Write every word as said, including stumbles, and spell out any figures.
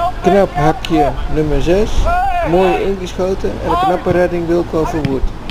Knap hakje nummer zes. Mooi ingeschoten en een knappe redding Wilco Verwoerd.